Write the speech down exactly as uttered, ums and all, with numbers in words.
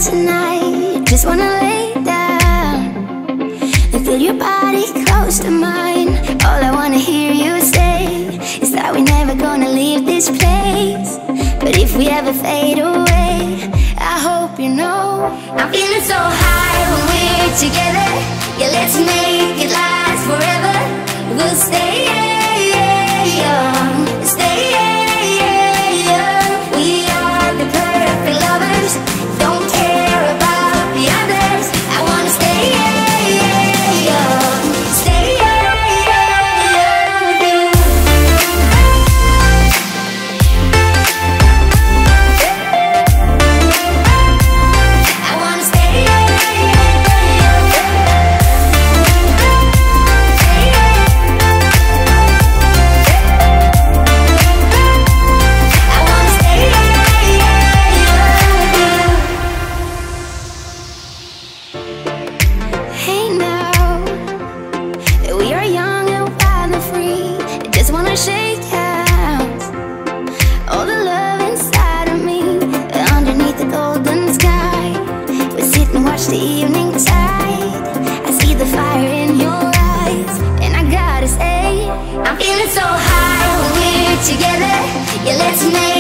tonight. Just wanna lay down and feel your body close to mine. All I wanna hear you say is that we're never gonna leave this place. But if we ever fade away, I hope you know I'm feeling so high when we're together. Yeah, let's make it last forever. We'll stay young, stay young. We are the perfect lovers, don't care about the others. I wanna stay young, stay young with you. I wanna stay young, stay young. I wanna stay young with you. Hey now, we are young and wild and free. I just wanna shake hands. All the love inside of me, underneath the golden sky. We sit and watch the evening tide. I see the fire in your eyes, and I gotta say, I'm feeling so high when we're together. Yeah, let's make